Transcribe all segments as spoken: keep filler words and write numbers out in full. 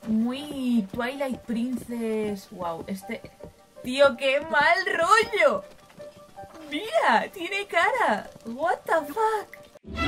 muy Twilight Princess. Wow, este... Tío, qué mal rollo. Mira, tiene cara. What the fuck.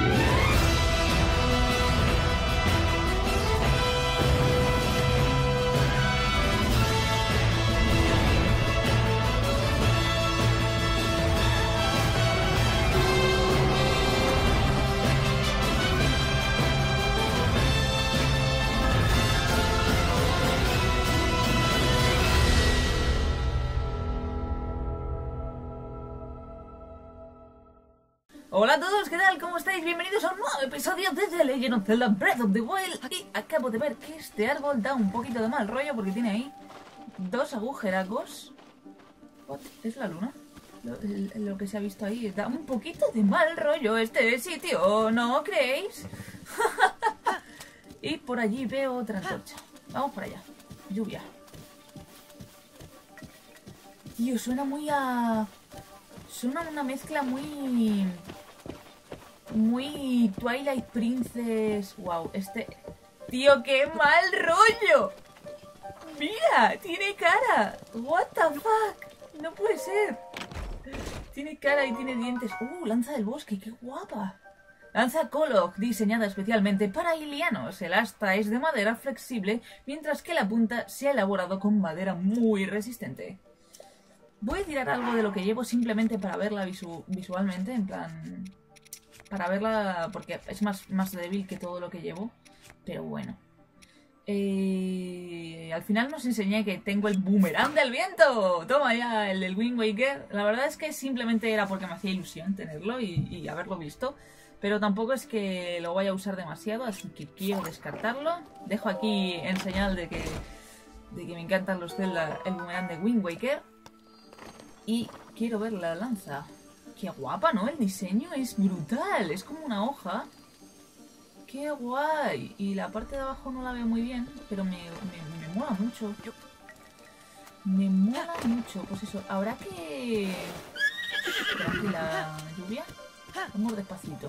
Hola a todos, ¿qué tal? ¿Cómo estáis? Bienvenidos a un nuevo episodio de The Legend of Zelda Breath of the Wild. Aquí acabo de ver que este árbol da un poquito de mal rollo porque tiene ahí dos agujeracos. What? ¿Es la luna? Lo, lo que se ha visto ahí da un poquito de mal rollo este sitio, ¿no creéis? Y por allí veo otra antorcha. Vamos por allá. Lluvia. Tío, suena muy a... Suena una mezcla muy... Muy Twilight Princess. Wow, este... Tío, qué mal rollo. Mira, tiene cara. What the fuck. No puede ser. Tiene cara y tiene dientes. Uh, lanza del bosque, qué guapa. Lanza Kolok, diseñada especialmente para ilianos. El asta es de madera flexible, mientras que la punta se ha elaborado con madera muy resistente. Voy a tirar algo de lo que llevo simplemente para verla visu visualmente, en plan... Para verla, porque es más, más débil que todo lo que llevo. Pero bueno. Eh, al final nos enseñé que tengo el boomerang del viento. Toma ya, el del Wind Waker. La verdad es que simplemente era porque me hacía ilusión tenerlo y, y haberlo visto. Pero tampoco es que lo vaya a usar demasiado, así que quiero descartarlo. Dejo aquí en señal de que, de que me encantan los Zelda, el boomerang de Wind Waker. Y quiero ver la lanza. Qué guapa, ¿no? El diseño es brutal. Es como una hoja. Qué guay. Y la parte de abajo no la veo muy bien, pero me, me, me mola mucho. Me mola mucho. Pues eso, habrá que... Espera, la lluvia. Vamos despacito.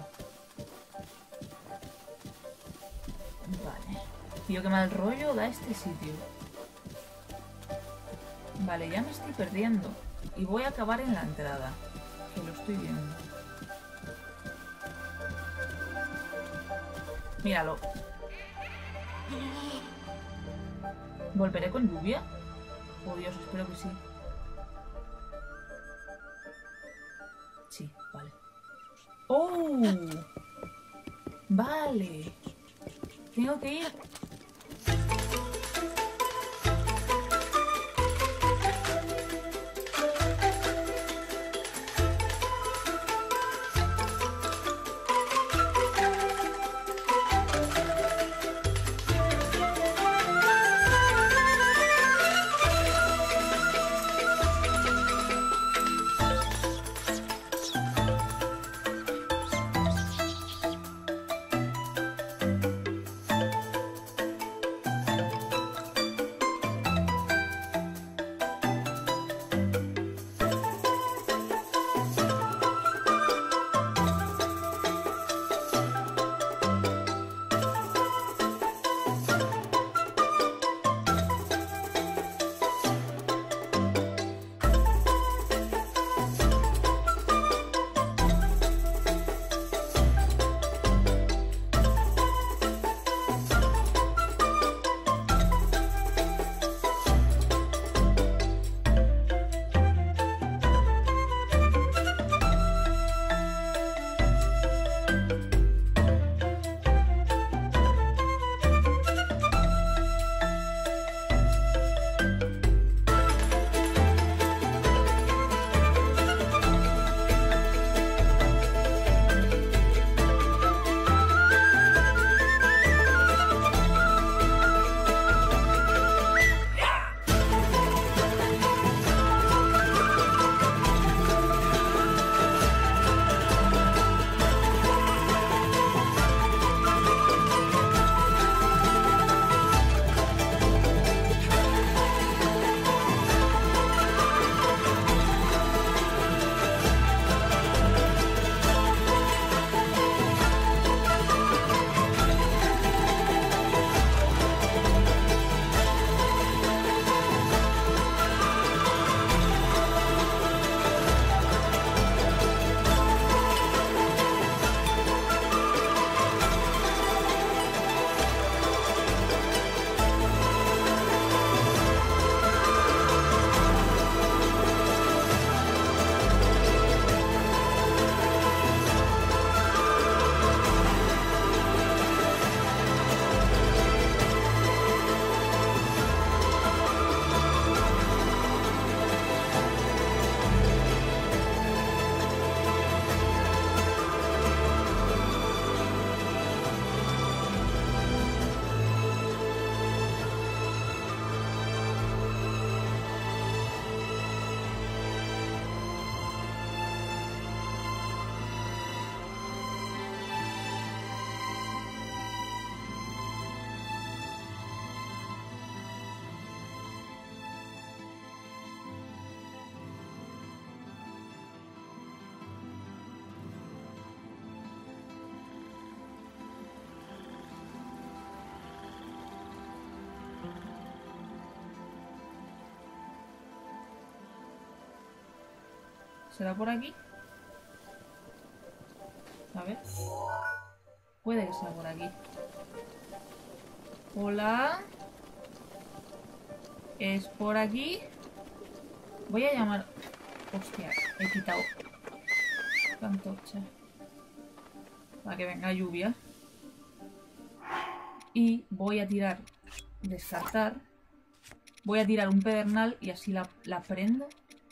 Vale. Tío, qué mal rollo da este sitio. Vale, ya me estoy perdiendo. Y voy a acabar en la entrada. Que lo estoy viendo. Míralo. ¿Volveré con lluvia? Oh Dios, espero que sí. Sí, vale. ¡Oh! Vale. Tengo que ir... ¿Será por aquí? A ver. Puede que sea por aquí. Hola. ¿Es por aquí? Voy a llamar... Hostia, he quitado la antorcha para que venga lluvia. Y voy a tirar... Descartar. Voy a tirar un pedernal y así la, la prendo.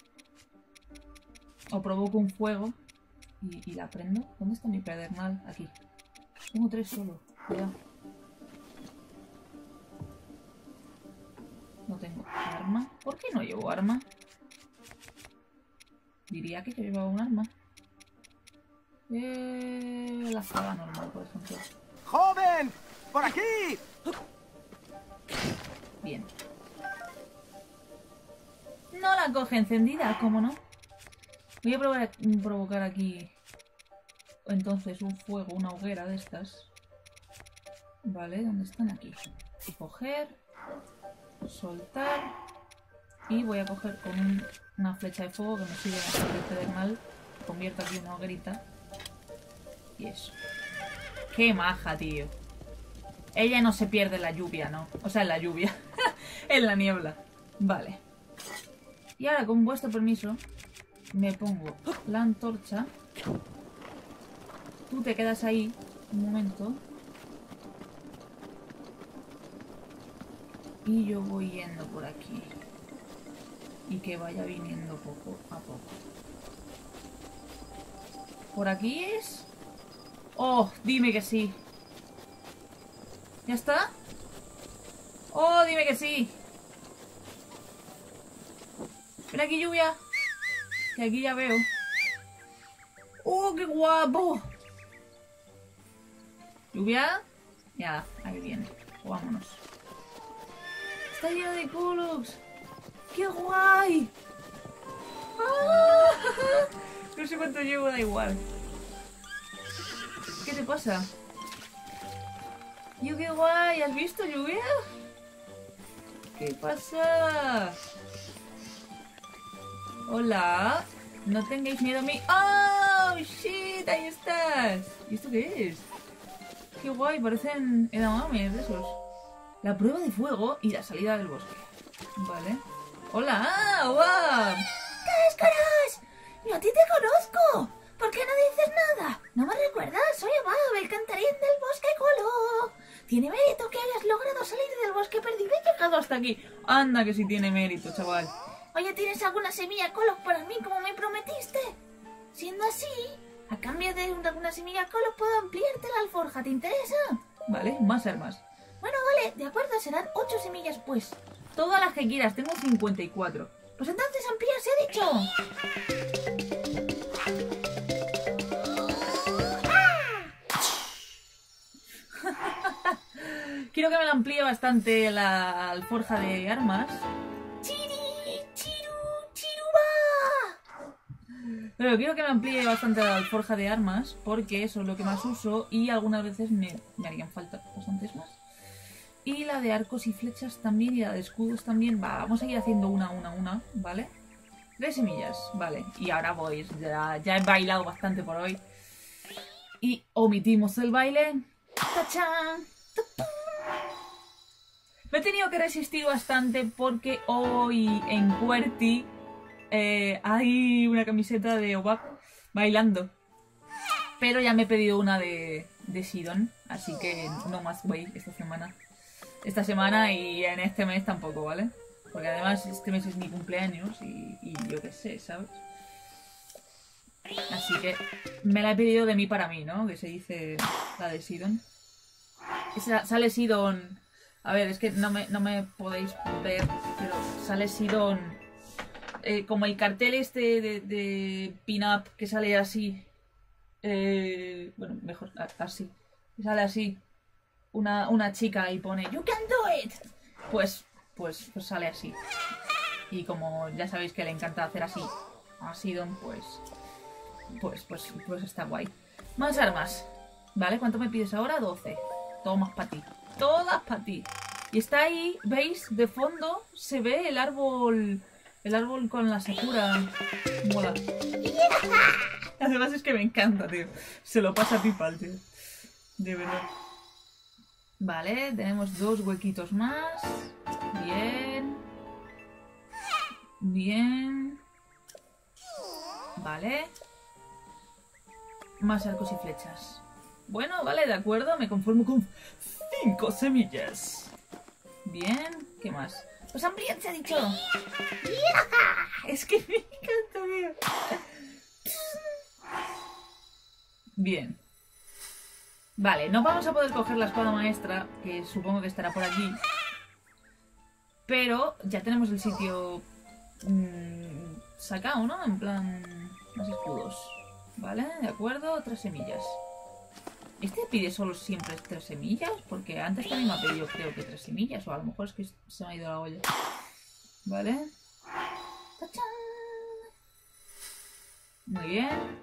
O provoco un fuego y, y la prendo. ¿Dónde está mi pedernal? Aquí. Tengo tres solo. Cuidado. No tengo arma. ¿Por qué no llevo arma? Diría que yo llevaba un arma. Eh, la espada normal, por ejemplo. ¡Joven! ¡Por aquí! Bien. No la coge encendida, ¿cómo no? Voy a probar a provocar aquí entonces un fuego, una hoguera de estas. Vale, ¿dónde están? Aquí. Coger, soltar y voy a coger con un, una flecha de fuego que me sirve en el pedernal. Convierto aquí una hoguerita. Y eso. ¡Qué maja, tío! Ella no se pierde en la lluvia, ¿no? O sea, en la lluvia. En la niebla. Vale. Y ahora, con vuestro permiso, me pongo la antorcha. Tú te quedas ahí un momento. Y yo voy yendo por aquí. Y que vaya viniendo poco a poco. ¿Por aquí es? ¡Oh! Dime que sí. ¿Ya está? ¡Oh! Dime que sí. Ven aquí, lluvia. Que aquí ya veo. ¡Oh, qué guapo! ¿Lluvia? Ya, ahí viene. Vámonos. Está lleno de Kulux. ¡Qué guay! ¡Ah! No sé cuánto llevo, da igual. ¿Qué te pasa? ¡Yo qué guay! ¿Has visto, lluvia? ¿Qué pasa? Hola. No tengáis miedo a mí. ¡Oh, shit! Ahí estás. ¿Y esto qué es? ¡Qué guay! Parecen edamames de esos. La prueba de fuego y la salida del bosque. Vale. ¡Hola! ¡Guau! ¡Cáscaras! ¡Yo a ti te conozco! ¿Por qué no dices nada? ¿No me recuerdas? Soy Obab, el cantarín del bosque Colo. Tiene mérito que hayas logrado salir del bosque perdido y Llegado hasta aquí. Anda que sí tiene mérito, chaval. Oye, ¿tienes alguna semilla Colo para mí como me prometiste? Siendo así, a cambio de alguna semilla Colo puedo ampliarte la alforja. ¿Te interesa? Vale, más armas. Bueno, vale, de acuerdo, serán ocho semillas pues. Todas las que quieras, tengo cincuenta y cuatro. Pues entonces amplía, se ha dicho. Quiero que me la amplíe bastante la alforja de armas. ¡Chiri! ¡Chiru! ¡Chiruba! Pero quiero que me amplíe bastante la alforja de armas, porque eso es lo que más uso y algunas veces me, me harían falta bastantes más. Y la de arcos y flechas también, y la de escudos también. Va, vamos a ir haciendo una, una, una, ¿vale? Tres semillas, vale. Y ahora voy, ya, ya he bailado bastante por hoy. Y omitimos el baile. ¡Tachán! Me he tenido que resistir bastante porque hoy en Qwerty eh, hay una camiseta de Obab bailando. Pero ya me he pedido una de, de Sidon, así que no más way esta semana. Esta semana y en este mes tampoco, ¿vale? Porque además este mes es mi cumpleaños y, y yo qué sé, ¿sabes? Así que me la he pedido de mí para mí, ¿no? Que se dice la de Sidon. Esa, sale Sidon... A ver, es que no me, no me podéis ver, pero sale Sidon... Eh, como el cartel este de, de pin-up que sale así. Eh, bueno, mejor así. Sale así. Una, una chica y pone "You can do it". Pues, pues, pues sale así. Y como ya sabéis que le encanta hacer así a Sidon, pues, pues, pues, pues está guay. Más armas. ¿Vale? ¿Cuánto me pides ahora? doce. Todas para ti. Todas para ti. Y está ahí, ¿veis? De fondo se ve el árbol El árbol con la sakura mola. Además es que me encanta, tío. Se lo pasa pipa al tío. De verdad. Vale, tenemos dos huequitos más. Bien. Bien. Vale. Más arcos y flechas. Bueno, vale, de acuerdo. Me conformo con cinco semillas. Bien. ¿Qué más? Los hambrientos se ha dicho. Es que me encanta, tío. Bien. Vale, no vamos a poder coger la espada maestra, que supongo que estará por aquí. Pero ya tenemos el sitio mmm, sacado, ¿no? En plan, los escudos. Vale, de acuerdo, tres semillas. ¿Este pide solo siempre tres semillas? Porque antes también me ha pedido, creo que tres semillas. O a lo mejor es que se me ha ido la olla. Vale. ¡Tachán! Muy bien.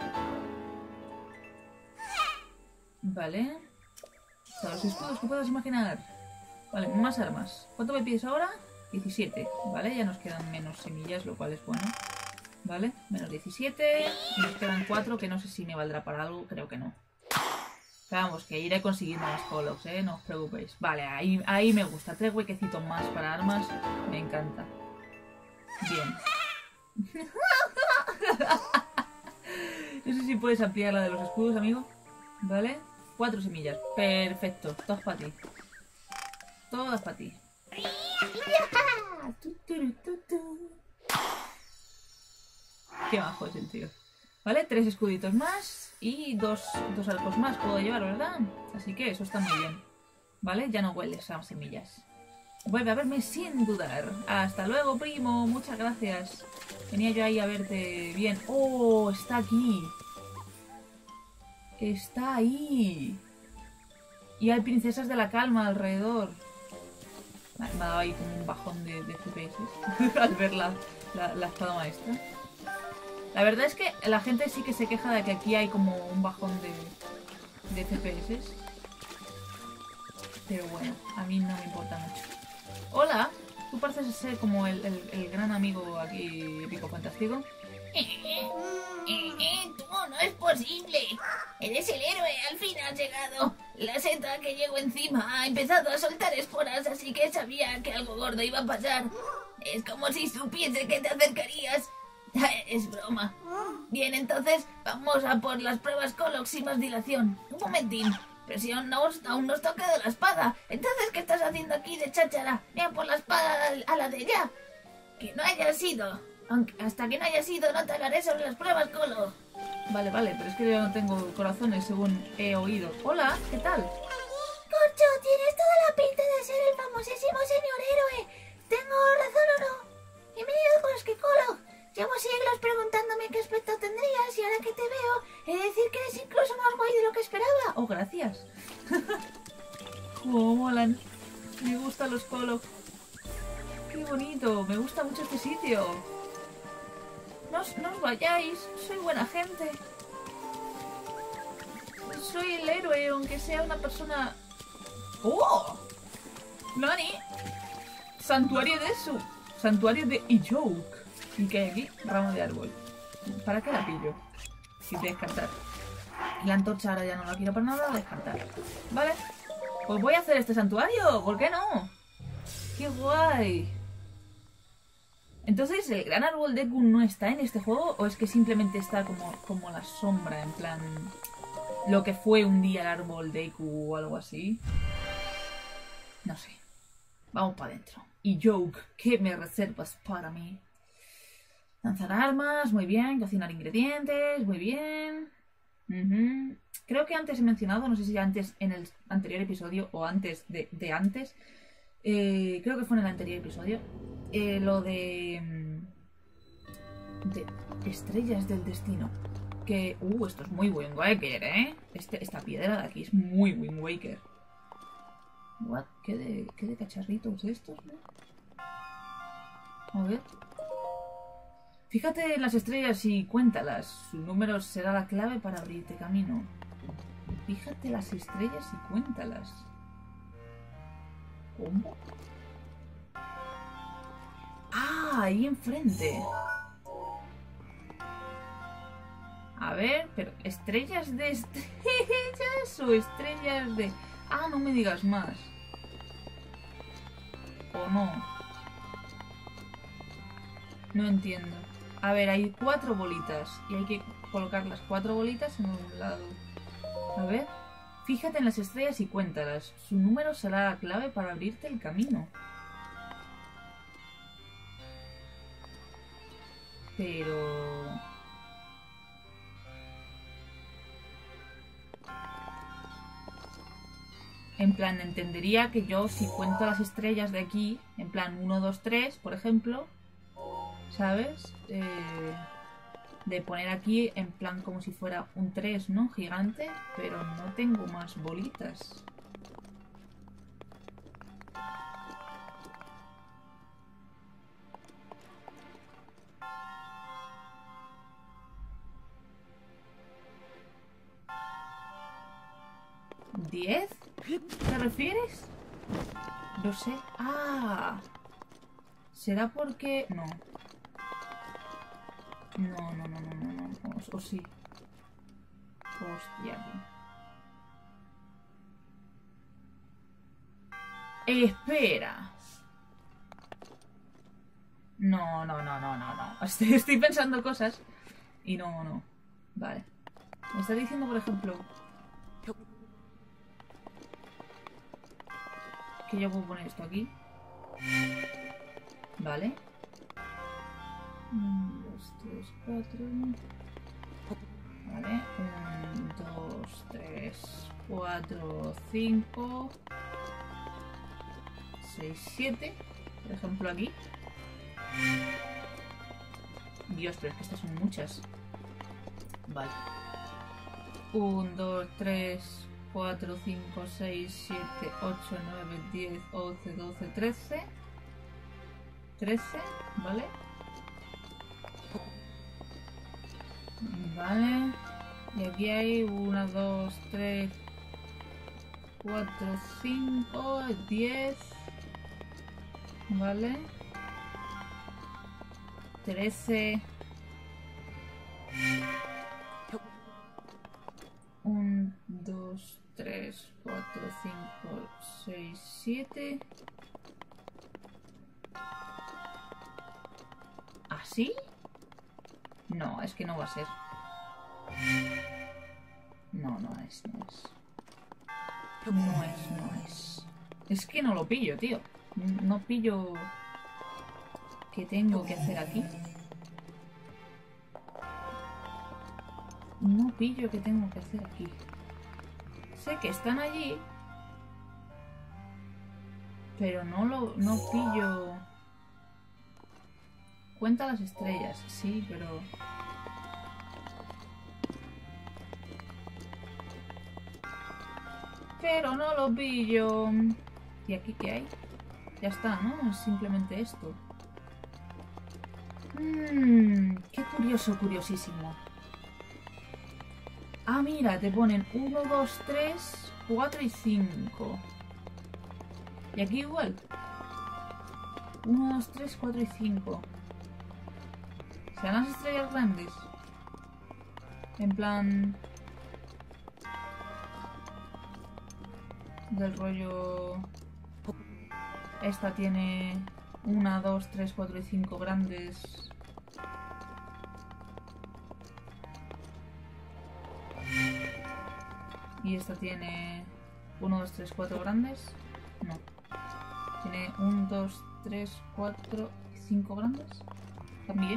Vale. Todos los escudos que puedas imaginar. Vale, más armas. ¿Cuánto me pides ahora? diecisiete. Vale, ya nos quedan menos semillas, lo cual es bueno. Vale, menos diecisiete. Y nos quedan cuatro, que no sé si me valdrá para algo. Creo que no. Vamos, que iré consiguiendo más Colox, ¿eh? No os preocupéis. Vale, ahí, ahí me gusta. Tres huequecitos más para armas. Me encanta. Bien. No sé si puedes ampliar la de los escudos, amigo. Vale. Cuatro semillas. Perfecto. Todas para ti. Todas para ti. Qué bajo es el tío. Vale, tres escuditos más. Y dos, dos arcos más puedo llevar, ¿verdad? Así que eso está muy bien. Vale, ya no hueles a semillas. Vuelve a verme sin dudar. Hasta luego, primo. Muchas gracias. Venía yo ahí a verte bien. ¡Oh! Está aquí. Está ahí. Y hay princesas de la calma alrededor. Me ha dado ahí como un bajón de, de F P S al ver la, la, la espada maestra. La verdad es que la gente sí que se queja de que aquí hay como un bajón de, de F P S. Pero bueno, a mí no me importa mucho. Hola, tú pareces ser como el, el, el gran amigo aquí, épico fantástico. Eh, eh, tú, no es posible. Eres el héroe, al fin has llegado. La seta que llegó encima ha empezado a soltar esporas, así que sabía que algo gordo iba a pasar. Es como si supiese que te acercarías. Es broma. Bien, entonces vamos a por las pruebas Colox y más dilación. Un momentín. Pero si aún, no, aún nos toca de la espada. Entonces, ¿qué estás haciendo aquí de cháchara? Ven por la espada a la de allá. Que no haya sido. Aunque hasta que no haya sido, no te hablaré sobre las pruebas Colo. Vale, vale, pero es que yo no tengo corazones según he oído. Hola, ¿qué tal? Corcho, tienes toda la pinta de ser el famosísimo señor héroe. ¿Tengo razón o no? Bienvenido con los que Colo. Llevo siglos preguntándome qué aspecto tendrías y ahora que te veo, he de decir que eres incluso más guay de lo que esperaba. Oh, gracias. Oh, molan. Me gustan los Colo. Qué bonito, me gusta mucho este sitio. No, no os vayáis, soy buena gente. Soy el héroe, aunque sea una persona... ¡Oh! ¡Nani! Santuario de su... Santuario de Ijouk. ¿Y qué hay aquí? Ramo de árbol. ¿Para qué la pillo? Sin descartar. La antorcha ahora ya no la quiero para nada, descartar. Vale. Pues voy a hacer este santuario, ¿por qué no? ¡Qué guay! Entonces, ¿el gran árbol Deku no está en este juego? ¿O es que simplemente está como, como la sombra, en plan... lo que fue un día el árbol Deku o algo así? No sé. Vamos para adentro. Y Joke, ¿qué me reservas para mí? Lanzar armas, muy bien. Cocinar ingredientes, muy bien. Uh-huh. Creo que antes he mencionado, no sé si antes en el anterior episodio o antes de, de antes... Eh, creo que fue en el anterior episodio. Eh, lo de, de estrellas del destino. Que, uh, esto es muy Wind Waker, ¿eh? Este, esta piedra de aquí es muy Wind Waker. What? ¿Qué de, qué de cacharritos estos, ¿no? A ver. Fíjate en las estrellas y cuéntalas. Su número será la clave para abrirte camino. Fíjate las estrellas y cuéntalas. ¿Cómo? Ah, Ah, ahí enfrente. A ver, pero ¿estrellas de estrellas o estrellas de...? Ah, no me digas más. ¿O no? No entiendo. A ver, hay cuatro bolitas y hay que colocar las cuatro bolitas en un lado. A ver, fíjate en las estrellas y cuéntalas. Su número será la clave para abrirte el camino. Pero... En plan, entendería que yo si cuento las estrellas de aquí, en plan uno, dos, tres, por ejemplo, ¿sabes? Eh, de poner aquí en plan como si fuera un tres, ¿no? Gigante, pero no tengo más bolitas. ¿diez? ¿Te refieres? No sé. ¡Ah! ¿Será porque...? No. No, no, no, no, no, no. O, o sí. Hostia. Espera. No, no, no, no, no, no. Estoy, estoy pensando cosas y no, no. Vale. Me está diciendo, por ejemplo... que yo puedo poner esto aquí. Vale. uno, dos, tres, cuatro. Vale. uno, dos, tres, cuatro, cinco, seis, siete. Por ejemplo, aquí. Dios, pero es que estas son muchas. Vale. uno, dos, tres, cuatro, cinco, seis, siete, ocho, nueve, diez, once, doce, trece. trece, ¿vale? Vale. Y aquí hay uno, dos, tres, cuatro, cinco, diez. ¿Vale? trece. uno, dos, tres, cuatro, cinco, seis, siete. ¿Así? No, es que no va a ser. No, no es, no es. No es, no es. Es que no lo pillo, tío. No pillo... ¿Qué tengo que hacer aquí? No pillo qué tengo que hacer aquí. Sé que están allí, pero no lo no pillo. Cuenta las estrellas, sí, pero... Pero no lo pillo. ¿Y aquí qué hay? Ya está, ¿no? Es simplemente esto. Mmm, qué curioso, curiosísimo. Ah, mira, te ponen uno, dos, tres, cuatro y cinco. Y aquí igual. uno, dos, tres, cuatro y cinco. ¿Serán las estrellas grandes? En plan... del rollo... Esta tiene uno, dos, tres, cuatro y cinco grandes. Y esta tiene uno, dos, tres, cuatro grandes. No. Tiene uno, dos, tres, cuatro y cinco grandes. ¿También?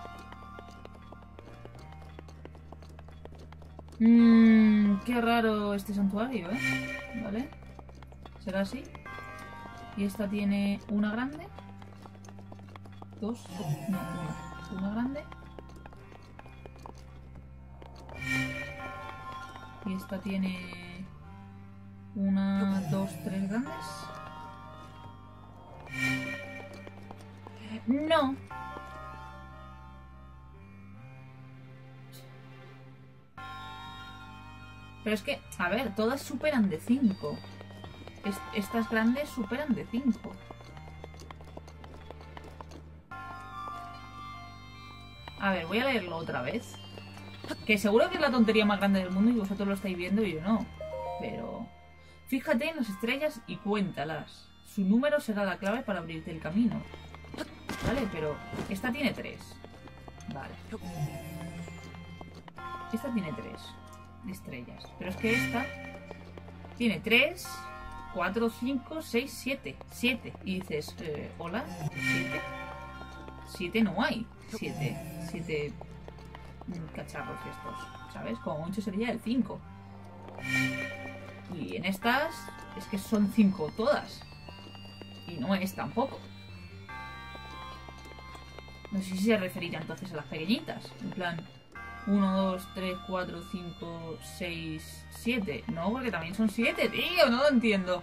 Mmm, qué raro este santuario, ¿eh? Vale. ¿Será así? Y esta tiene una grande. Dos. No, una. Una grande. Y esta tiene una, dos, tres grandes. No. Pero es que, a ver, todas superan de cinco. Est- estas grandes superan de cinco. A ver, voy a leerlo otra vez. Que seguro que es la tontería más grande del mundo y vosotros lo estáis viendo y yo no. Pero... fíjate en las estrellas y cuéntalas. Su número será la clave para abrirte el camino. Vale, pero esta tiene tres. Vale. Esta tiene tres estrellas. Pero es que esta tiene tres, cuatro, cinco, seis, siete. siete. Y dices, eh, ¿hola? ¿siete? siete no hay. siete. siete cacharros estos. ¿Sabes? Como mucho sería el cinco. Y en estas es que son cinco todas. Y no es tampoco. No sé si se referirá entonces a las pequeñitas. En plan, uno, dos, tres, cuatro, cinco, seis, siete. No, porque también son siete, tío. No lo entiendo.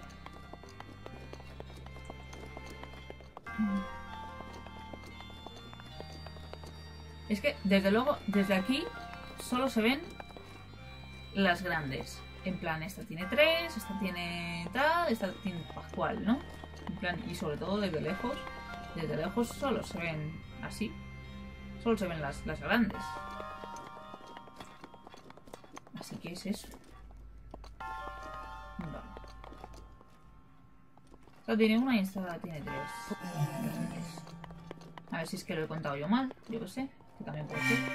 Es que, desde luego, desde aquí solo se ven las grandes. En plan, esta tiene tres, esta tiene tal, esta tiene Pascual, ¿no? En plan, y sobre todo desde lejos. Desde lejos solo se ven así. Solo se ven las, las grandes. Así que es eso. Vale. Esta tiene una y esta tiene tres. A ver si es que lo he contado yo mal. Yo qué sé. Que también puede ser.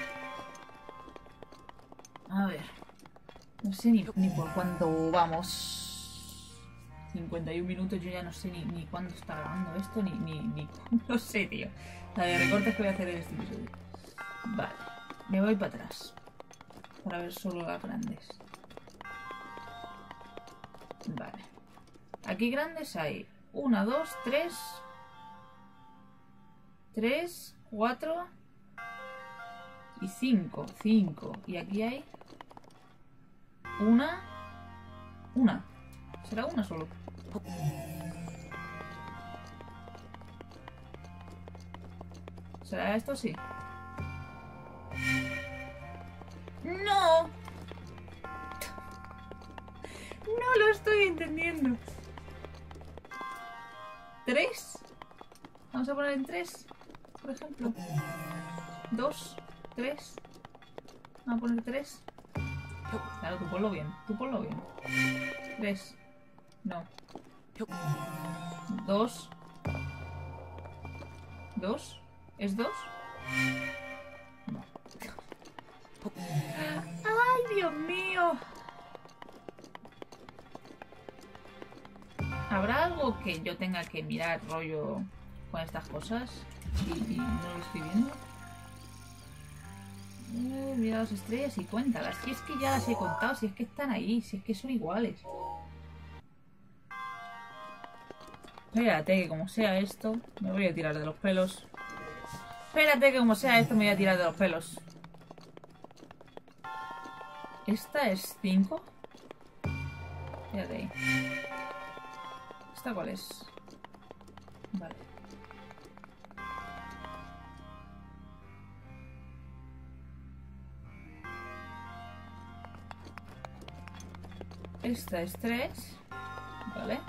A ver. No sé ni, ni por cuánto vamos. cincuenta y un minutos. Yo ya no sé ni, ni cuándo está grabando esto. Ni, ni, ni... No sé, tío. La de recortes que voy a hacer en este episodio. Vale. Me voy para atrás. Para ver solo las grandes. Vale. Aquí grandes hay una, dos, tres. Tres, cuatro y cinco. Cinco. Y aquí hay una. Una. ¿Será una solo? ¿Será esto? Sí. ¡No! No lo estoy entendiendo. ¿Tres? Vamos a poner en tres, por ejemplo. Dos, tres. Vamos a poner tres. Claro, tú ponlo bien. Tú ponlo bien. Tres. No. Dos. ¿Dos? ¿Es dos? No. ¡Ay, Dios mío! ¿Habrá algo que yo tenga que mirar rollo con estas cosas? Y, y no lo estoy viendo. Eh, mira las estrellas y cuéntalas. Si es que ya las he contado, si es que están ahí, si es que son iguales. Espérate que como sea esto, me voy a tirar de los pelos. Espérate que como sea esto, me voy a tirar de los pelos. ¿Esta es cinco? Espérate ahí. ¿Esta cuál es? Vale. Esta es tres. Vale.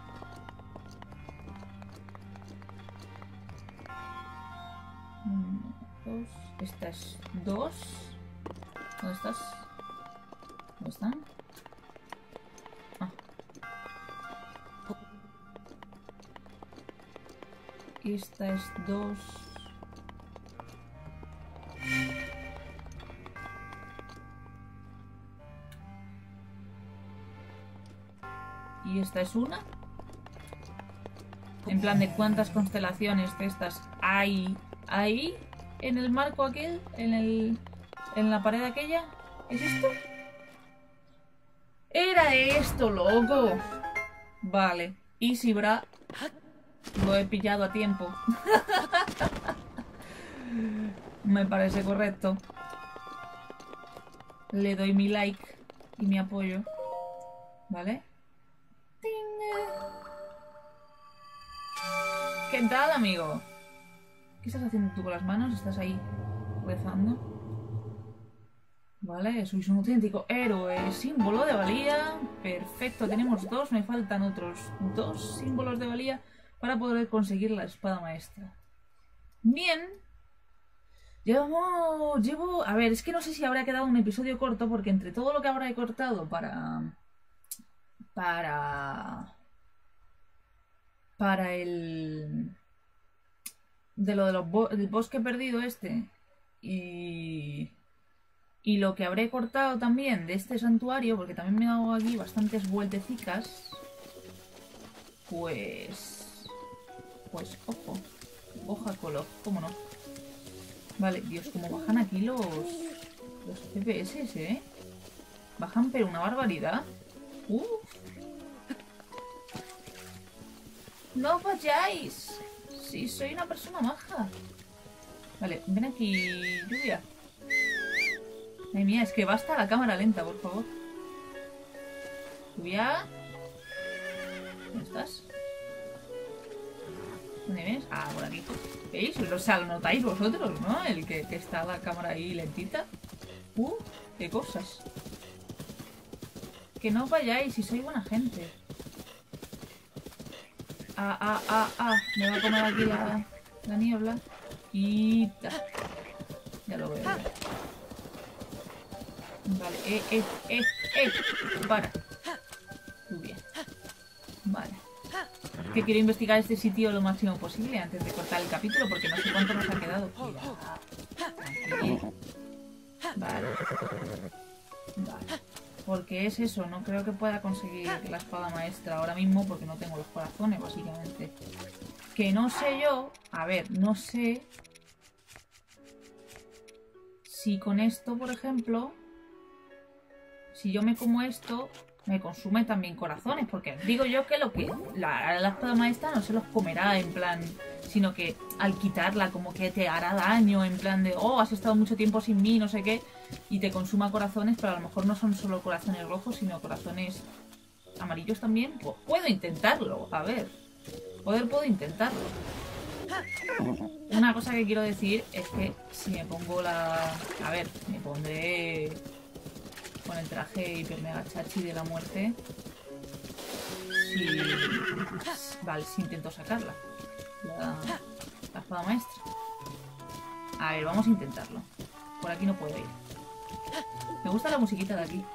Uno, dos. Esta es dos. ¿Dónde estás? ¿Dónde están? Ah. Esta es dos. Y esta es una. En plan de cuántas constelaciones de estas hay ahí en el marco aquel, en el en la pared aquella. ¿Es esto? Era esto, loco. Vale. Easy, bra. Lo he pillado a tiempo. Me parece correcto. Le doy mi like y mi apoyo. ¿Vale? ¿Qué tal, amigo? ¿Qué estás haciendo tú con las manos? ¿Estás ahí rezando? Vale, sois un auténtico héroe. Símbolo de valía. Perfecto, tenemos dos. Me faltan otros dos símbolos de valía para poder conseguir la espada maestra. Bien. Llevo, llevo... A ver, es que no sé si habrá quedado un episodio corto, porque entre todo lo que habrá cortado para... Para... Para el... De lo del bo bosque perdido este. Y... Y lo que habré cortado también de este santuario, porque también me he dado aquí bastantes vueltecicas. Pues... Pues, ojo. Hoja color, cómo no. Vale, Dios, cómo bajan aquí los... Los F P S, ¿eh? Bajan pero una barbaridad. Uh. ¡No vayáis! Sí, soy una persona maja. Vale, ven aquí, lluvia. Ay mía, es que basta la cámara lenta, por favor. Lluvia. ¿Dónde estás? ¿Dónde ves? Ah, por aquí. ¿Veis? O sea, lo notáis vosotros, ¿no? El que, que está la cámara ahí lentita. Uh, qué cosas. Que no vayáis, si soy buena gente. Ah, ah, ah, ah. Me va a comer aquí la, la niebla. Quita. Ya lo veo. Vale, eh, eh, eh, eh. Para. Muy bien. Vale. Que quiero investigar este sitio lo máximo posible antes de cortar el capítulo, porque no sé cuánto nos ha quedado. Aquí. Vale. Vale. Porque es eso, no creo que pueda conseguir la espada maestra ahora mismo porque no tengo los corazones, básicamente. Que no sé yo... A ver, no sé... Si con esto, por ejemplo... Si yo me como esto... Me consume también corazones, porque digo yo que lo que la, la espada maestra no se los comerá en plan, sino que al quitarla como que te hará daño, en plan de, oh, has estado mucho tiempo sin mí, no sé qué, y te consuma corazones, pero a lo mejor no son solo corazones rojos, sino corazones amarillos también. Pues puedo intentarlo, a ver, poder puedo intentarlo. Una cosa que quiero decir es que si me pongo la... A ver, me pondré... Con el traje hiper mega chachi de la muerte. Si... Vale, si intento sacarla. La, la espada maestra. A ver, vamos a intentarlo. Por aquí no puedo ir. Me gusta la musiquita de aquí.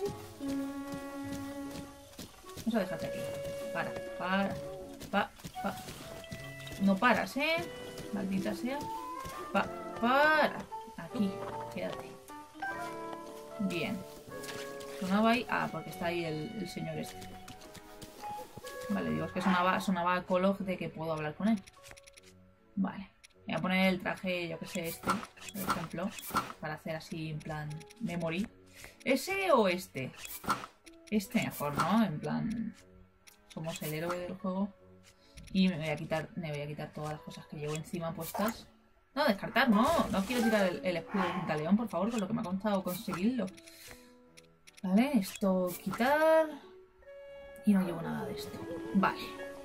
Vamos a dejarte aquí. Para, para, pa, pa. No paras, ¿eh? Maldita sea. Pa, para. Aquí, quédate. Bien. Sonaba ahí... Ah, porque está ahí el, el señor este. Vale, digo, es que sonaba, sonaba Kolov de que puedo hablar con él. Vale. Voy a poner el traje, yo que sé, este, por ejemplo. Para hacer así, en plan, memory. ¿Ese o este? Este mejor, ¿no? En plan... Somos el héroe del juego. Y me voy a quitar, me voy a quitar todas las cosas que llevo encima puestas. No, descartar, no. No quiero tirar el, el escudo de Pintaleón, por favor, con lo que me ha costado conseguirlo. Vale, esto quitar. Y no llevo nada de esto. Vale.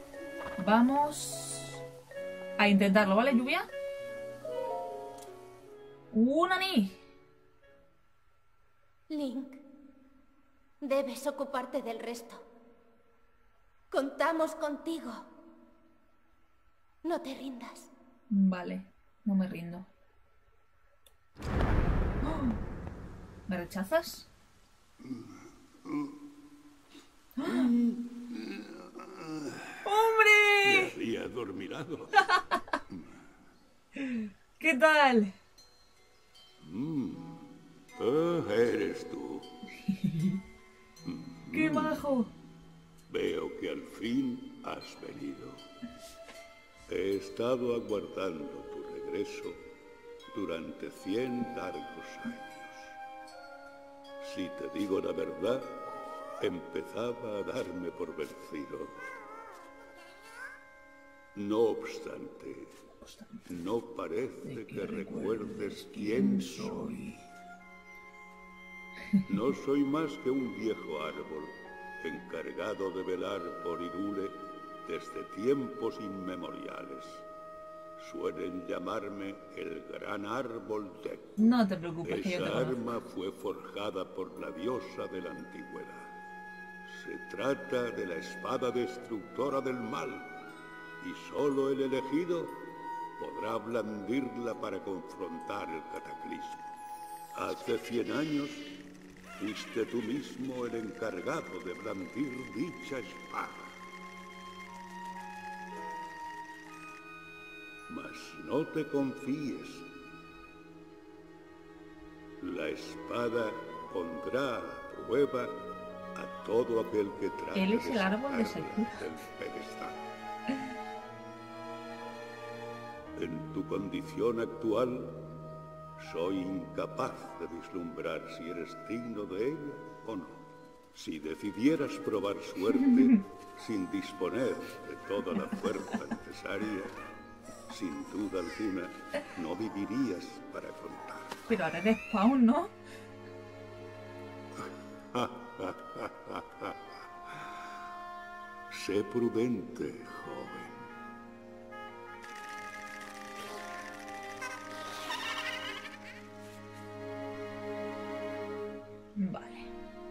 Vamos a intentarlo, ¿vale, lluvia? ¡Una ni! Link, debes ocuparte del resto. Contamos contigo. No te rindas. Vale. No me rindo. ¡Oh! ¿Me rechazas? ¡Oh! ¡Hombre! Me había adormilado. ¿Qué tal? Mm. Ah, eres tú. ¡Qué majo! Veo que al fin has venido. He estado aguardando tu regreso durante cien largos años. Si te digo la verdad, empezaba a darme por vencido. No obstante, no parece que recuerdes quién soy. No soy más que un viejo árbol, encargado de velar por Hyrule desde tiempos inmemoriales. Suelen llamarme el Gran Árbol de... No te preocupes, que yo te Esa conozco. arma fue forjada por la diosa de la antigüedad. Se trata de la espada destructora del mal, y solo el elegido podrá blandirla para confrontar el cataclismo. Hace cien años fuiste tú mismo el encargado de blandir dicha espada. Mas no te confíes. La espada pondrá a prueba a todo aquel que trate Él es el de árbol de sacarla Sakura. del pedestal. En tu condición actual, soy incapaz de vislumbrar si eres digno de ella o no. Si decidieras probar suerte sin disponer de toda la fuerza necesaria, sin duda alguna, no vivirías para contar. Pero ahora eres Spawn, ¿no? Sé prudente, joven. Vale.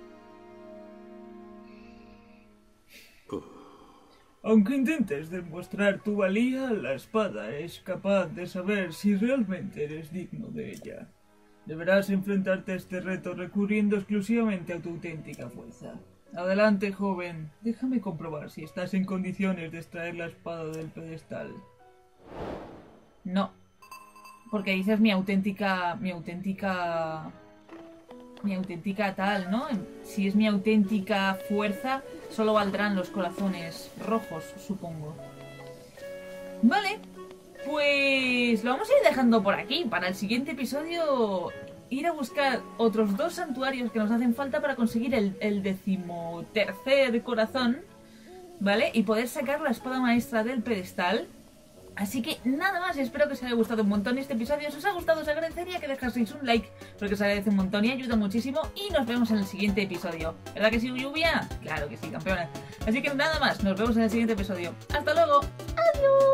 Oh, Aunque intentes demostrar tu valía, la espada es capaz de saber si realmente eres digno de ella. Deberás enfrentarte a este reto recurriendo exclusivamente a tu auténtica fuerza. Adelante, joven. Déjame comprobar si estás en condiciones de extraer la espada del pedestal. No. Porque dices mi auténtica... Mi auténtica... Mi auténtica tal, ¿no? Si es mi auténtica fuerza, solo valdrán los corazones rojos, supongo. Vale. Pues lo vamos a ir dejando por aquí. Para el siguiente episodio ir a buscar otros dos santuarios que nos hacen falta para conseguir el, el decimotercer corazón, ¿vale? Y poder sacar la espada maestra del pedestal. Así que nada más, espero que os haya gustado un montón este episodio. Si os ha gustado, os agradecería que dejaseis un like, porque os agradece un montón y ayuda muchísimo. Y nos vemos en el siguiente episodio. ¿Verdad que sí, lluvia? Claro que sí, campeona. Así que nada más, nos vemos en el siguiente episodio. ¡Hasta luego! ¡Adiós!